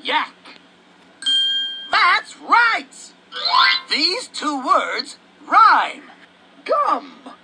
yak. That's right! These two words rhyme. Gum.